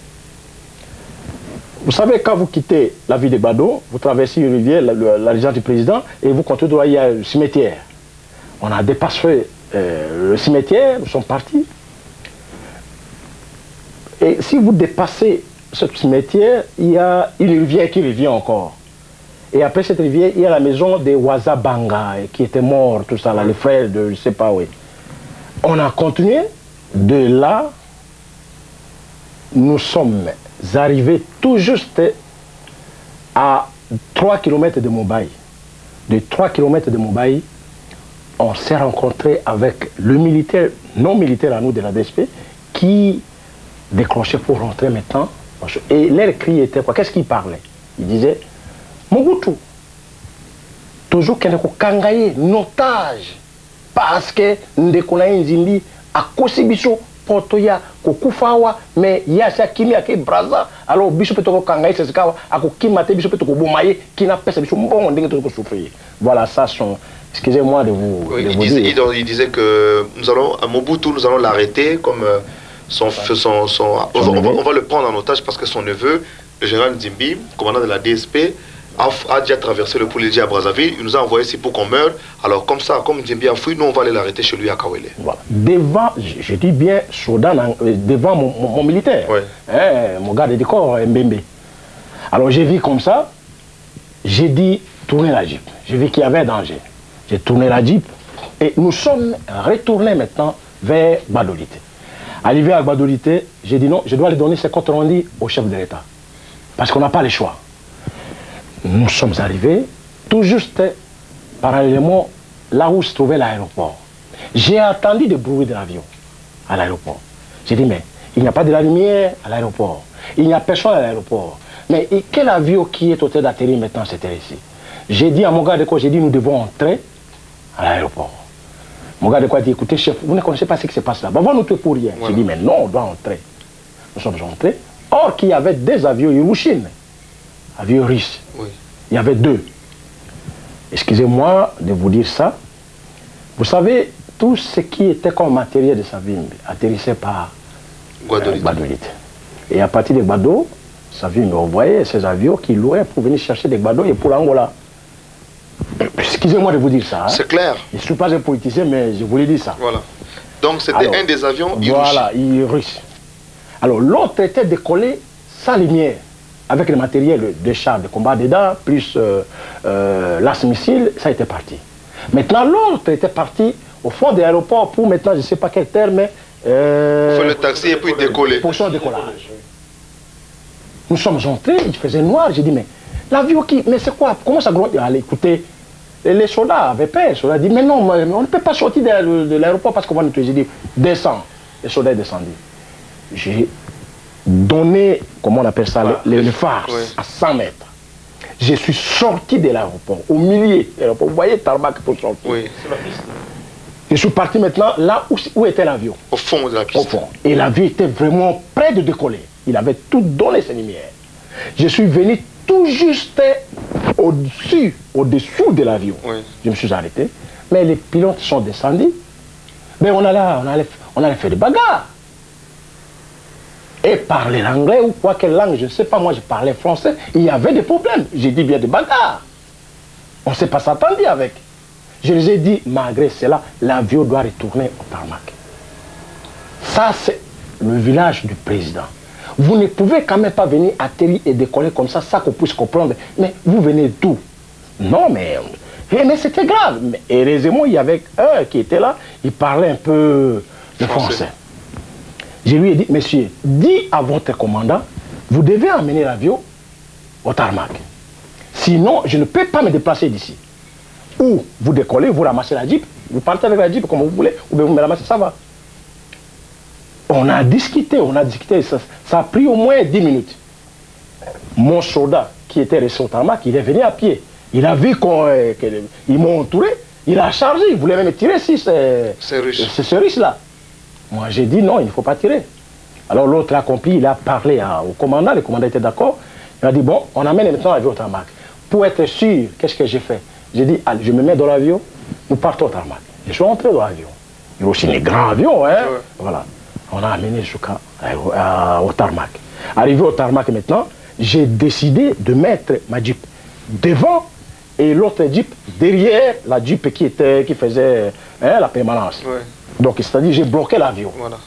Vous savez, quand vous quittez la ville de Bado, vous traversez une rivière, la, la, la résidence du président, et vous continuez droit, il y a le cimetière. On a dépassé euh, le cimetière, nous sommes partis. Et Et si vous dépassez ce cimetière, il y a une rivière qui revient encore. Et après cette rivière, il y a la maison de Wazabanga, qui était mort, tout ça, là, les frères de je ne sais pas où. On a continué. De là, nous sommes arrivés tout juste à trois kilomètres de Mumbai. De trois kilomètres de Mumbai, on s'est rencontré avec le militaire, non militaire à nous de la D S P, qui décrochait pour rentrer maintenant. Et leur cri était quoi? Qu'est-ce qu'il parlait? Il disait, Mobutu, toujours qu'il y a un notage, parce que nous avons a Kosibiso, Portoya, Kokufawa, mais il y a ça qui m'a fait Braza, alors Biso Petoko Kangaï, c'est ce qu'il y a qui m'a fait Biso Petoko Bomaye, qui n'a pas fait Biso Bon, on dit que souffrir. Voilà, ça sont. Excusez-moi de vous. Oui, de il, vous disait, dire. il, il disait que nous allons, à Mobutu, nous allons l'arrêter comme euh, son, son, son, son on, va, on, va, on va le prendre en otage parce que son neveu, le général Nzimbi, commandant de la D S P, a, a déjà traversé le Poulédia à Brazzaville. Il nous a envoyé ici pour qu'on meure. Alors comme ça, comme Nzimbi a fui, nous on va aller l'arrêter chez lui à Kawele. Voilà. Devant, je dis bien, Soudan, devant mon, mon, mon militaire, ouais. hein, mon garde du corps, Mbembe. Alors j'ai vu comme ça, j'ai dit tourner la Jeep. J'ai vu qu'il y avait danger. J'ai tourné la Jeep et nous sommes retournés maintenant vers Gbadolité. Arrivé à Gbadolité, j'ai dit non, je dois lui donner ses comptes rendus au chef de l'État. Parce qu'on n'a pas le choix. Nous sommes arrivés tout juste parallèlement là où se trouvait l'aéroport. J'ai attendu le bruit de l'avion à l'aéroport. J'ai dit mais il n'y a pas de la lumière à l'aéroport. Il n'y a personne à l'aéroport. Mais quel avion qui est au train d'atterrir maintenant c'était ici? J'ai dit à mon gars de quoi, j'ai dit nous devons entrer à l'aéroport. Mon gars de quoi dit écoutez chef, vous ne connaissez pas ce qui se passe là. Bon, on nous tuer pour rien. Voilà. J'ai dit mais non, on doit entrer. Nous sommes entrés. Or qu'il y avait des avions Hiroshima, avions russes. Oui. Il y avait deux. Excusez-moi de vous dire ça. Vous savez, tout ce qui était comme matériel de Savimbi atterrissait par Gbadolité. Et à partir de Gbado, Savimbi envoyait ces avions qui louaient pour venir chercher des Gbado et pour l'Angola. Excusez-moi de vous dire ça. Hein. C'est clair. Je ne suis pas un politicien, mais je voulais dire ça. Voilà. Donc c'était un des avions Hiroshima. Voilà, russe. Alors l'autre était décollé sans lumière, avec le matériel de chars de combat dedans, plus euh, euh, l'as-missile, ça était parti. Maintenant l'autre était parti au fond de l'aéroport pour maintenant, je ne sais pas quel terme, mais... Euh, pour le taxi et puis décoller. Pour son décollage. Nous sommes entrés, il faisait noir, j'ai dit mais l'avion qui... Mais c'est quoi? Comment ça gronde? Allez, écoutez, les soldats avaient peur, les soldats dit mais non, on ne peut pas sortir de l'aéroport parce qu'on va nous tuer. J'ai dit descends, les soldats sont descendus. J'ai donné, comment on appelle ça, ah, le, le phare ouais. à cent mètres. Je suis sorti de l'aéroport, au milieu de l'aéroport. Vous voyez tarmac pour sortir. Oui. Je suis parti maintenant là où, où était l'avion. Au fond de la piste. Au fond. Et l'avion était vraiment prêt de décoller. Il avait tout donné ses lumières. Je suis venu tout juste au-dessus, au-dessous de l'avion. Oui. Je me suis arrêté. Mais les pilotes sont descendus. Mais on allait, on allait, on allait faire des bagarres. Et parler l'anglais ou quoi, quelle langue, je ne sais pas, moi je parlais français, il y avait des problèmes. J'ai dit bien des bagarres. On ne s'est pas s'attendre avec. Je les ai dit, malgré cela, l'avion doit retourner au tarmac. Ça, c'est le village du président. Vous ne pouvez quand même pas venir atterrir et décoller comme ça, ça qu'on puisse comprendre. Mais vous venez d'où? Non, mais, mais c'était grave. Mais heureusement, il y avait un qui était là, il parlait un peu le français. français. Je lui ai dit, monsieur, dis à votre commandant, vous devez emmener l'avion au tarmac. Sinon, je ne peux pas me déplacer d'ici. Ou vous décollez, vous ramassez la Jeep, vous partez avec la Jeep comme vous voulez, ou bien vous me ramassez, ça va. On a discuté, on a discuté, ça, ça a pris au moins dix minutes. Mon soldat qui était resté au tarmac, il est venu à pied. Il a vu qu'ils m'ont entouré, il a chargé, il voulait même tirer si c'est ce russe-là. Moi, j'ai dit non, il ne faut pas tirer. Alors l'autre a compris, il a parlé à, au commandant, le commandant était d'accord. Il a dit, bon, on amène maintenant l'avion au tarmac. Pour être sûr, qu'est-ce que j'ai fait? J'ai dit, allez, je me mets dans l'avion, nous partons au tarmac. Je suis entré dans l'avion. Il y a aussi des grands avions, hein. Ouais. Voilà. On a amené jusqu'au euh, tarmac. Arrivé au tarmac maintenant, j'ai décidé de mettre ma Jeep devant et l'autre Jeep derrière la Jeep qui, était, qui faisait hein, la permanence. Ouais. Donc, c'est-à-dire j'ai bloqué l'avion. Voilà.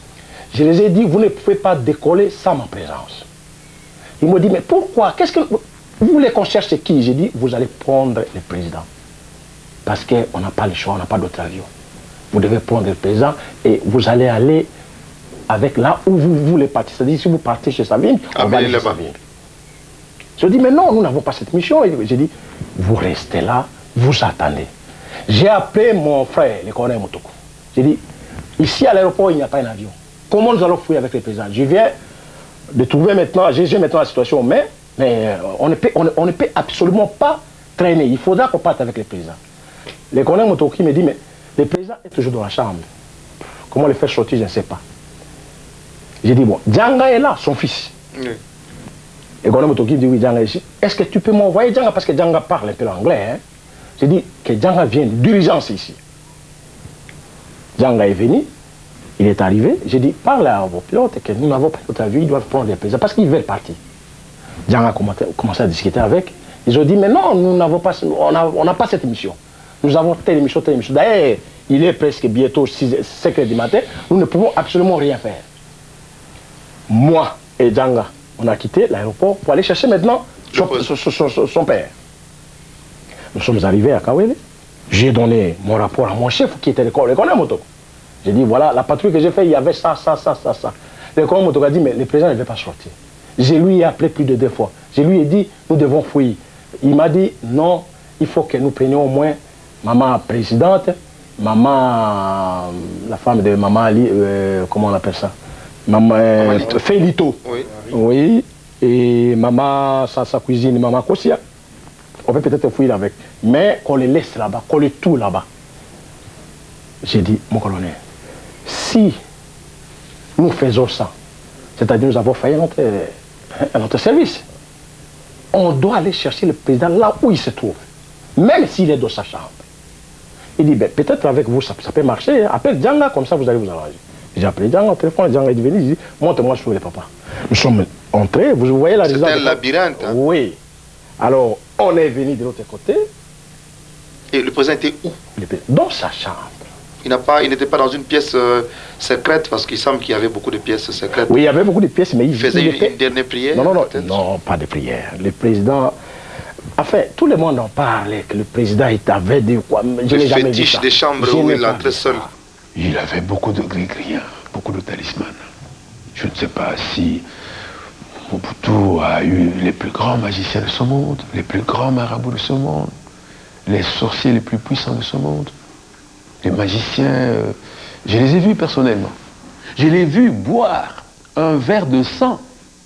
Je les ai dit, vous ne pouvez pas décoller sans ma présence. Ils m'ont dit, mais pourquoi? Qu'est-ce que vous voulez qu'on cherche qui? J'ai dit, vous allez prendre le président. Parce qu'on n'a pas le choix, on n'a pas d'autre avion. Vous devez prendre le président et vous allez aller avec là où vous voulez partir. C'est-à-dire, si vous partez chez Savine, on va aller chez Savine. Je dis, mais non, nous n'avons pas cette mission. J'ai dit, vous restez là, vous attendez. J'ai appelé mon frère, le colonel Motoko. J'ai dit, ici à l'aéroport, il n'y a pas un avion. Comment nous allons fouiller avec le président? Je viens de trouver maintenant, j'ai maintenant la situation, mais, mais on, ne peut, on, on ne peut absolument pas traîner. Il faudra qu'on parte avec le président. Le colonel Motoko me dit, mais le président est toujours dans la chambre. Comment le faire sortir, je ne sais pas. J'ai dit, bon, Djanga est là, son fils. Oui. Et colonel Motoko dit, oui, Djanga est ici. Est-ce que tu peux m'envoyer Djanga? Parce que Djanga parle un peu l'anglais. Hein? J'ai dit que Djanga vient d'urgence ici. Djanga est venu, il est arrivé. J'ai dit, parle à vos pilotes que nous n'avons pas d'autre avis, ils doivent prendre les présidents parce qu'ils veulent partir. Djanga a commencé à discuter avec. Ils ont dit, mais non, nous n'avons pas, on n'a on n'a pas cette mission. Nous avons telle mission, telle mission. D'ailleurs, il est presque bientôt six heures du matin. Nous ne pouvons absolument rien faire. Moi et Djanga, on a quitté l'aéroport pour aller chercher maintenant son, son, son, son, son père. Nous sommes arrivés à Kawele. J'ai donné mon rapport à mon chef qui était le colonel Motoko. J'ai dit, voilà, la patrouille que j'ai faite, il y avait ça, ça, ça, ça, ça. Le colonel Motoko a dit, mais le président ne veut pas sortir. Je lui ai appelé plus de deux fois. Je lui ai dit, nous devons fouiller. Il m'a dit, non, il faut que nous prenions au moins maman présidente, maman, la femme de maman Ali, euh, comment on appelle ça? Maman, euh, Félito. Oui. Oui. Et maman, sa, sa cuisine, maman Kosia. On peut peut-être fouiller avec. Mais qu'on les laisse là-bas, qu'on les tout là-bas. J'ai dit, mon colonel, si nous faisons ça, c'est-à-dire nous avons failli à notre, à notre service, on doit aller chercher le président là où il se trouve, même s'il est dans sa chambre. Il dit, ben, peut-être avec vous, ça, ça peut marcher. Appelle Djanga, comme ça vous allez vous arranger. J'ai appelé Djanga au téléphone, Djanga est venu, il dit, montre-moi sur les papas. Nous sommes entrés, vous voyez la résidence. C'était un labyrinthe. Hein? Oui. Alors, on est venu de l'autre côté. Et le président était où? Dans sa chambre. Il n'était pas, pas dans une pièce euh, secrète, parce qu'il semble qu'il y avait beaucoup de pièces secrètes. Oui, il y avait beaucoup de pièces, mais il, il faisait il une, était... une dernière prière. Non, non, non, non, pas de prière. Le président... Enfin, tout le monde en parlait, que le président avait dit quoi. Je le jamais fétiche vu des chambres je où il entrait seul. Il avait beaucoup de gris-griens, beaucoup de talismans. Je ne sais pas si Mobutu a eu les plus grands magiciens de ce monde, les plus grands marabouts de ce monde, les sorciers les plus puissants de ce monde. Les magiciens, euh, je les ai vus personnellement. Je les ai vus boire un verre de sang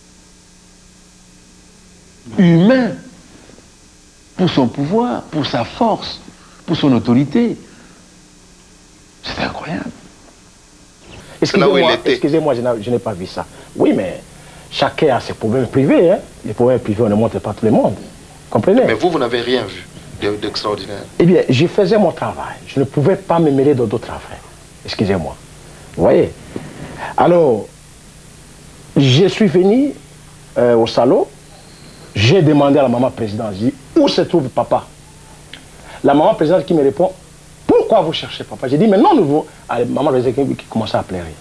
humain pour son pouvoir, pour sa force, pour son autorité. C'était incroyable. Excusez-moi, excusez-moi, je n'ai pas vu ça. Oui, mais chacun a ses problèmes privés. Hein. Les problèmes privés, on ne montre pas tout le monde. Comprenez? Mais vous, vous n'avez rien vu d'extraordinaire. Eh bien, je faisais mon travail. Je ne pouvais pas me mêler dans d'autres affaires. Excusez-moi. Vous voyez? Alors, je suis venu euh, au salon. J'ai demandé à la maman présidente, j'ai dit, où se trouve papa? La maman présidente qui me répond, pourquoi vous cherchez papa? J'ai dit, mais non, nous allez, maman présidente qui commençait à pleurer.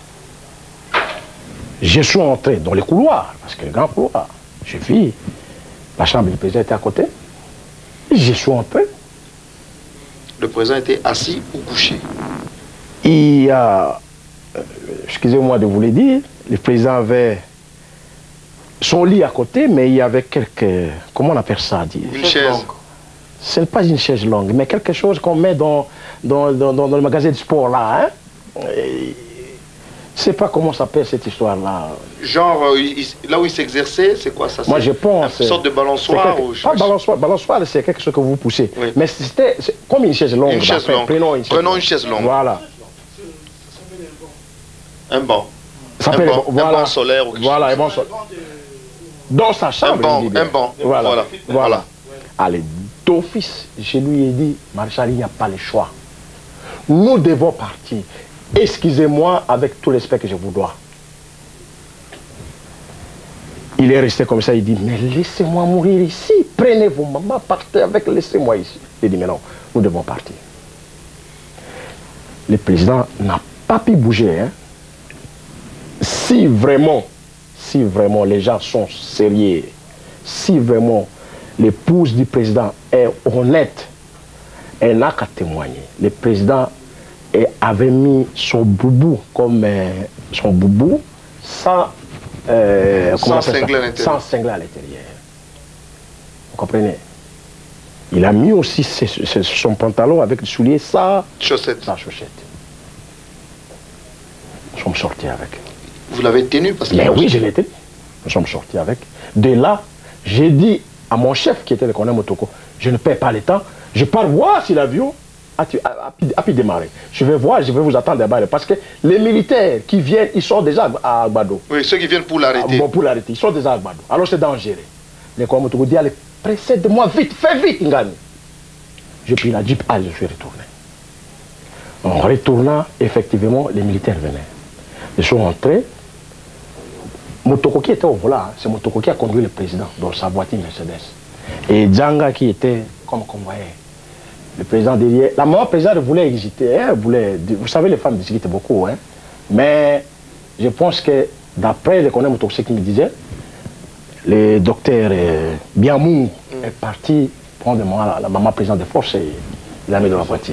Je suis entré dans les couloirs, parce que le grand couloir, j'ai vu, la chambre du président était à côté. Je suis entré. Le président était assis ou couché? Il y a, euh, excusez-moi de vous le dire, le président avait son lit à côté, mais il y avait quelques, comment on appelle ça? Dire? Une chaise. Ce n'est pas une chaise longue, mais quelque chose qu'on met dans, dans, dans, dans le magasin de sport là. Hein? Je ne sais pas comment s'appelle cette histoire-là. Genre, euh, il, là où il s'exerçait, c'est quoi ça? Moi, je pense... Une sorte de balançoire quelque, ou je Pas balançoire, balançoire c'est quelque chose que vous poussez. Oui. Mais c'était comme une chaise longue. Une chaise longue. Prenons une chaise, Prenons longue. Une chaise longue. Voilà. Un banc. Ça un, banc voilà. un banc solaire ou quelque voilà, chose. Un banc solaire. Dans sa chambre. Un banc, un banc. Voilà. Voilà. voilà. Allez, d'office, je lui ai dit, Maréchal, il n'y a pas le choix. Nous devons partir. Excusez-moi avec tout respect que je vous dois. Il est resté comme ça, il dit, mais laissez-moi mourir ici. Prenez vos mamans, partez avec, laissez-moi ici. Il dit, mais non, nous devons partir. Le président n'a pas pu bouger. Hein. si vraiment, si vraiment les gens sont sérieux, si vraiment l'épouse du président est honnête, elle n'a qu'à témoigner. Le président avait mis son boubou comme euh, son boubou sans, euh, sans cingler à l'intérieur. Sans cingler à l'intérieur. Vous comprenez? Il a mis aussi ses, ses, son pantalon avec le soulier sans chaussette. Sans chaussette. Nous sommes sortis avec. Vous l'avez tenu parce que... Mais oui, je l'ai tenu. Nous sommes sortis avec. De là, j'ai dit à mon chef qui était le colonel Motoko, je ne perds pas le temps, je pars voir si l'avion a, a, a pu démarrer. Je vais voir, je vais vous attendre là-bas parce que les militaires qui viennent, ils sont déjà à Agbado. Oui, ceux qui viennent pour l'arrêter. Bon, pour l'arrêter, ils sont déjà à Agbado. Alors c'est dangereux. Le colonel Motoko dit, allez, précède-moi vite, fais vite, Ngani. J'ai pris la jeep, allez, je suis retourné. En retournant, effectivement, les militaires venaient. Ils sont entrés. Motoko qui était au volant, c'est Motoko qui a conduit le président dans sa voiture Mercedes. Et Djanga qui était comme convoyé. Le président derrière. La maman présidente voulait hésiter. Hein, voulait, vous savez, les femmes discutent beaucoup. Hein, mais je pense que d'après le colonel Motoko, ce qu'il me disait, le docteur euh, Biamou mm. est parti prendre la, la maman présidente de force et il l'a mis dans la voiture.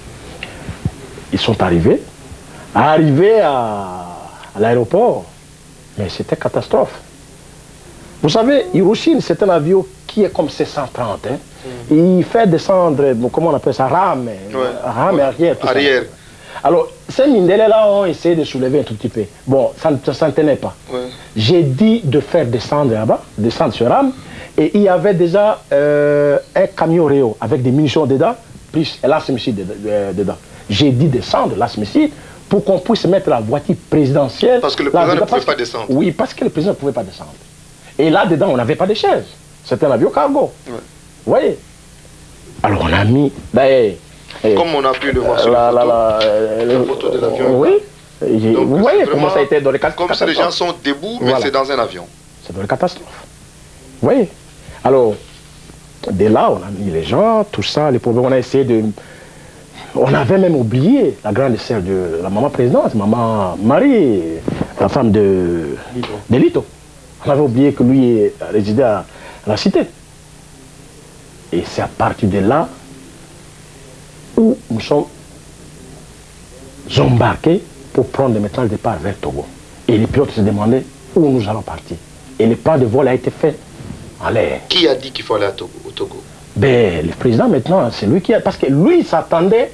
Ils sont arrivés. Arrivés à, à l'aéroport. Mais c'était catastrophe. Vous savez, Hiroshima, c'est un avion qui est comme C cent trente. Hein. Mm. Il fait descendre, comment on appelle ça, rame, ouais. rame ouais. arrière. Tout arrière. Ça. Alors, ces Mindele-là ont essayé de soulever un tout petit peu. Bon, ça ne s'en tenait pas. Ouais. J'ai dit de faire descendre là-bas, descendre ce rame, et il y avait déjà euh, un camion Réo avec des munitions dedans, plus l'as-missile dedans. J'ai dit descendre l'as-missile, pour qu'on puisse mettre la voiture présidentielle... Parce que le président ne pouvait pas descendre. Oui, parce que le président ne pouvait pas descendre. Et là-dedans, on n'avait pas de chaises. C'était un avion cargo. Ouais. Vous voyez? Alors on a mis... Ben, comme on a pu le voir sur la, la, la, la, la photo de l'avion. Oui. Donc, vous voyez comment ça a été dans les catastrophes. Comme si les gens sont debout, mais voilà. C'est dans un avion. C'est dans les catastrophes. Vous voyez? Alors, dès là, on a mis les gens, tout ça, les problèmes, on a essayé de... On avait même oublié la grande sœur de la maman présidente, maman Marie, la femme de Lito. de Lito. On avait oublié que lui résidait à la cité. Et c'est à partir de là où nous sommes embarqués pour prendre maintenant le départ vers Togo. Et les pilotes se demandaient où nous allons partir. Et le plan de vol a été fait en l'air. Qui a dit qu'il faut aller à Togo, au Togo? Ben, le président maintenant, c'est lui qui a... Parce que lui, il s'attendait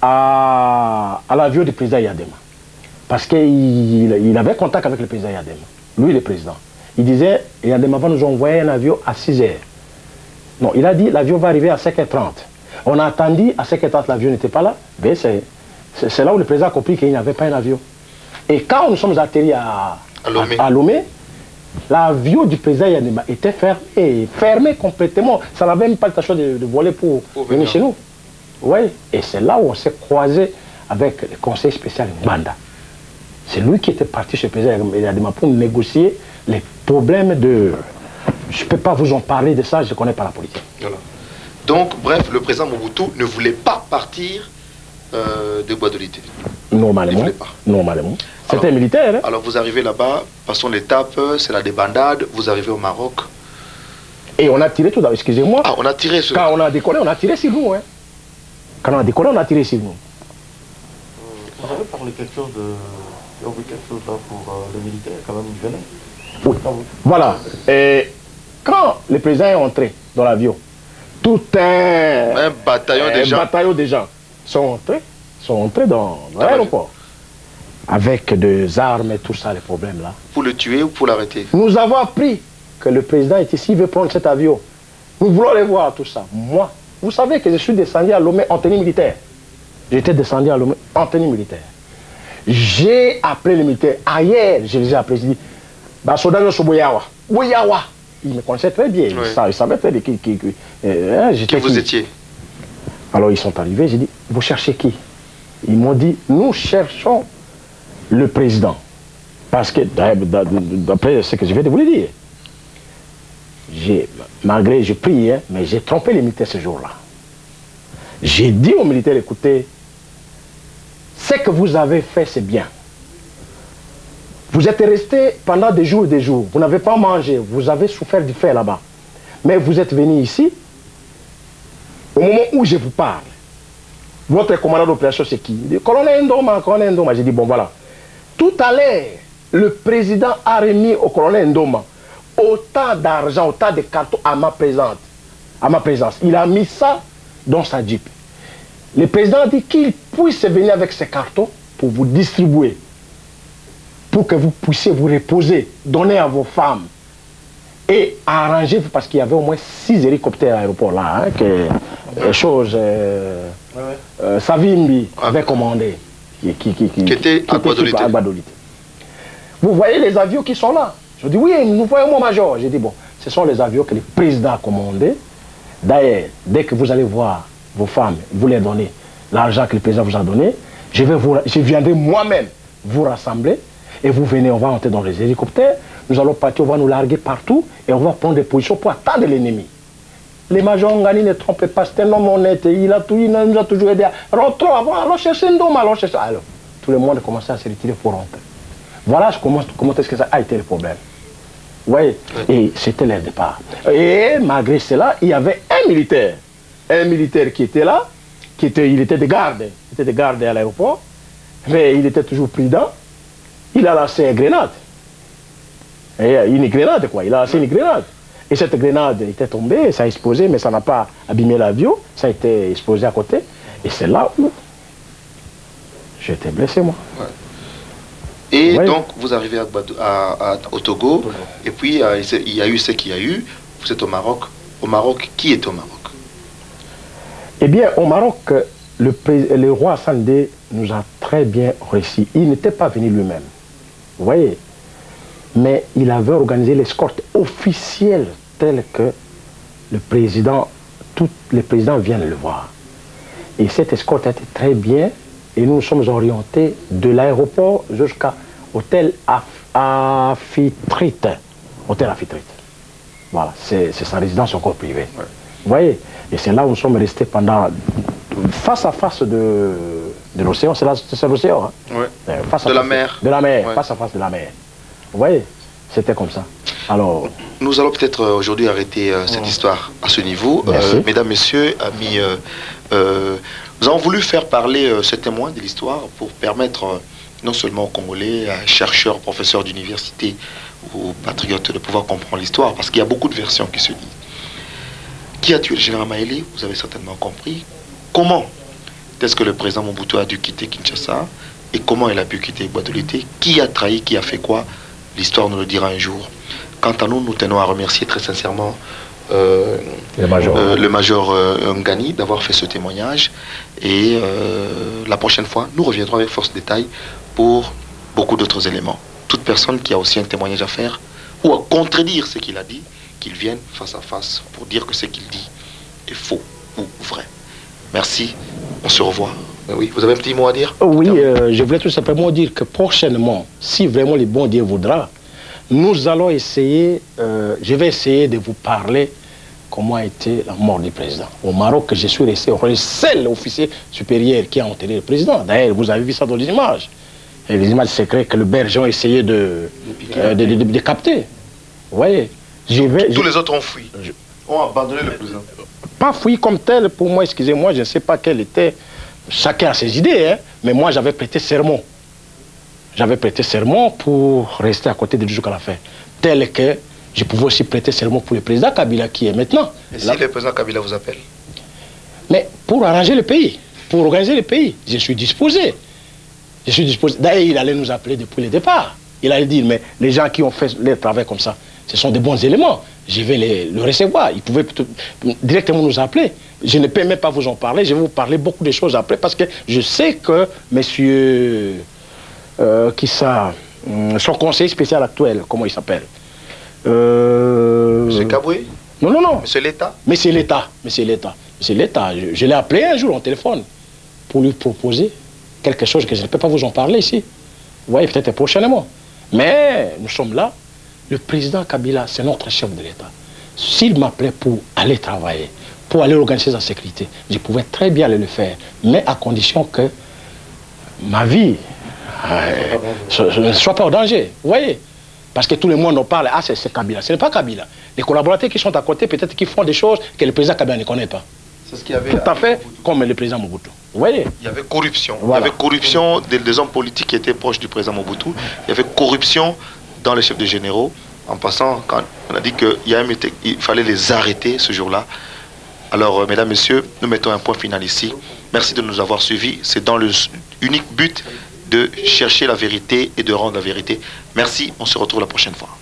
à, à l'avion du président Yadema. Parce qu'il il avait contact avec le président Yadema. Lui, le président. Il disait, Yadema va nous envoyer un avion à six heures. Non, il a dit, l'avion va arriver à cinq heures trente. On a attendu, à cinq heures trente, l'avion n'était pas là. Ben, c'est là où le président a compris qu'il n'y avait pas un avion. Et quand nous sommes atterris à, à Lomé, l'avion du président Yadema était fermé, fermé complètement. Ça n'avait même pas le choix de, de voler pour, pour venir, venir chez nous. Oui, et c'est là où on s'est croisé avec le conseil spécial Banda. C'est lui qui était parti chez le président Yadema pour négocier les problèmes de... Je ne peux pas vous en parler de ça, je ne connais pas la politique. Voilà. Donc, bref, le président Mobutu ne voulait pas partir euh, de Bois-de-Lité. Normalement. Normalement. C'était militaire. Hein? Alors, vous arrivez là-bas, passons l'étape, c'est la débandade, vous arrivez au Maroc. Et on a tiré tout d'abord, excusez-moi. Ah, on a tiré sur... Quand on a décollé, on a tiré sur nous. Hein? Quand on a décollé, on a tiré sur nous. Vous avez parlé quelque chose de... Il y a oublié quelque chose là pour euh, le militaire, quand même, il venait. Oui. Voilà. Et quand le président est entré dans l'avion, tout un... Un bataillon un de gens. Un bataillon de gens sont entrés, sont entrés dans, dans l'aéroport. Avec des armes et tout ça, les problèmes là. Pour le tuer ou pour l'arrêter? Nous avons appris que le président est ici, il veut prendre cet avion. Nous voulons aller voir tout ça. Moi, vous savez que je suis descendu à Lomé en tenue militaire. J'étais descendu à Lomé en tenue militaire. J'ai appelé les militaires. Ailleurs, je les ai appelés. J'ai dit, bah, Sodan Soboyawa. Boyawa. Il me connaissait très bien. Oui. Il savait très bien qui, qui, qui, euh, qui vous qui. étiez. Alors ils sont arrivés. J'ai dit, vous cherchez qui? Ils m'ont dit, nous cherchons le président. Parce que, d'après ce que je viens de vous le dire, malgré, j'ai prié, hein, mais j'ai trompé les militaires ce jour-là. J'ai dit aux militaires, écoutez, ce que vous avez fait, c'est bien. Vous êtes resté pendant des jours et des jours. Vous n'avez pas mangé. Vous avez souffert du fait là-bas. Mais vous êtes venu ici. Au moment où je vous parle, votre commandant d'opération, c'est qui? Il dit, colonel Ndoma, colonel Ndoma. J'ai dit, bon voilà. Tout à l'heure, le président a remis au colonel Ndoma autant d'argent, autant de cartons à ma présence. À ma présence. Il a mis ça dans sa jeep. Le président a dit qu'il puisse venir avec ces cartons pour vous distribuer, pour que vous puissiez vous reposer, donner à vos femmes et arranger, parce qu'il y avait au moins six hélicoptères à l'aéroport là, hein, que les choses euh, ouais, ouais. euh, Savimbi avait commandé, qui, qui, qui, qui, qui était qui à Guadeloupe. Vous voyez les avions qui sont là? Je dis oui, nous voyons mon major. J'ai dit bon, ce sont les avions que le président a commandés. D'ailleurs, dès que vous allez voir vos femmes, vous les donnez l'argent que le président vous a donné, je, vais vous, je viendrai moi-même vous rassembler et vous venez, on va entrer dans les hélicoptères, nous allons partir, on va nous larguer partout et on va prendre des positions pour attendre l'ennemi. Les majors Ngani ne trompent pas, c'est un homme honnête, il, a tout, il nous a toujours aidé. Rentrons avant, allons chercher un homme, allons chercher. Alors, tout le monde a commencé à se retirer pour rentrer. Voilà comment, comment est-ce que ça a été le problème. Oui, et c'était le départ. Et malgré cela, il y avait un militaire. Un militaire qui était là, qui était, il était de garde. Il était de garde à l'aéroport, mais il était toujours prudent. Il a lancé une grenade. Et une grenade, quoi. Il a lancé une grenade. Et cette grenade était tombée, ça a explosé, mais ça n'a pas abîmé l'avion. Ça a été explosé à côté. Et c'est là où j'étais blessé, moi. Ouais. Et ouais. donc, vous arrivez à, à, à, au Togo, Togo, et puis euh, il y a eu ce qu'il y a eu. Vous êtes au Maroc. Au Maroc, qui est au Maroc? Eh bien, au Maroc, le, le roi Hassan deux nous a très bien réussi. Il n'était pas venu lui-même. Vous voyez? Mais il avait organisé l'escorte officielle telle que le président, tous les présidents viennent le voir. Et cette escorte a été très bien. Et nous nous sommes orientés de l'aéroport jusqu'à l'hôtel Amphitrite. Hôtel Amphitrite. Voilà, c'est sa résidence encore privée. Ouais. Vous voyez? Et c'est là où nous sommes restés pendant... Face à face de, de l'océan, c'est l'océan. Hein? Ouais. Face à de face la mer. De la mer, ouais. face à face de la mer. Vous voyez? C'était comme ça. Alors... Nous allons peut-être euh, aujourd'hui arrêter euh, cette ouais. histoire à ce niveau. Euh, mesdames, messieurs, amis... Euh, euh, nous avons voulu faire parler euh, ce témoin de l'histoire pour permettre euh, non seulement aux Congolais, à chercheurs, professeurs d'université ou patriotes de pouvoir comprendre l'histoire, parce qu'il y a beaucoup de versions qui se disent. Qui a tué le général Maélé? Vous avez certainement compris. Comment est-ce que le président Mobutu a dû quitter Kinshasa et comment il a pu quitter Guadeloupe? Qui a trahi, qui a fait quoi? L'histoire nous le dira un jour. Quant à nous, nous tenons à remercier très sincèrement Euh, le major, euh, le major euh, Ngani d'avoir fait ce témoignage et euh, la prochaine fois nous reviendrons avec force détail pour beaucoup d'autres éléments. Toute personne qui a aussi un témoignage à faire ou à contredire ce qu'il a dit, qu'il vienne face à face pour dire que ce qu'il dit est faux ou vrai. Merci, on se revoit. Oui, vous avez un petit mot à dire? Oui, euh, je voulais tout simplement dire que prochainement, si vraiment le bon Dieu voudra, nous allons essayer, euh, je vais essayer de vous parler comment a été la mort du président. Au Maroc, je suis resté le seul officier supérieur qui a enterré le président. D'ailleurs, vous avez vu ça dans les images. Et les images secrètes que le berger a essayé de, euh, de, de, de, de capter. Vous voyez? Vais, Tous je, les autres ont fui, je, ont abandonné le président. Pas fui comme tel, pour moi, excusez-moi, je ne sais pas quelle était. Chacun a ses idées, hein, mais moi, j'avais prêté serment. J'avais prêté serment pour rester à côté de lui jusqu'à la fin. Tel que je pouvais aussi prêter serment pour le président Kabila qui est maintenant. Et si là, le président Kabila vous appelle? Mais pour arranger le pays, pour organiser le pays, je suis disposé. Je suis disposé. D'ailleurs, il allait nous appeler depuis le départ. Il allait dire, mais les gens qui ont fait le travail comme ça, ce sont des bons éléments. Je vais les, le recevoir. Il pouvait directement nous appeler. Je ne peux même pas vous en parler. Je vais vous parler beaucoup de choses après parce que je sais que monsieur... Euh, qui ça, son conseiller spécial actuel, comment il s'appelle? euh... Monsieur Kaboué? Non, non, non. Monsieur l'État? Monsieur l'État, Monsieur l'État, Monsieur l'État. Je, je l'ai appelé un jour en téléphone pour lui proposer quelque chose que je ne peux pas vous en parler ici. Vous voyez, peut-être prochainement. Mais nous sommes là. Le président Kabila, c'est notre chef de l'État. S'il m'appelait pour aller travailler, pour aller organiser sa sécurité, je pouvais très bien aller le faire, mais à condition que ma vie ne soient pas au danger, vous voyez. Parce que tout le monde en parle, ah c'est Kabila. Ce n'est pas Kabila. Les collaborateurs qui sont à côté, peut-être qu'ils font des choses que le président Kabila ne connaît pas. C'est ce qu'il y avait. Tout à fait comme le président Mobutu. Vous voyez? Il y avait corruption. Voilà. Il y avait corruption des, des hommes politiques qui étaient proches du président Mobutu. Il y avait corruption dans les chefs de généraux. En passant, quand on a dit qu'il fallait les arrêter ce jour-là. Alors, euh, mesdames, messieurs, nous mettons un point final ici. Merci de nous avoir suivis. C'est dans le unique but de chercher la vérité et de rendre la vérité. Merci, on se retrouve la prochaine fois.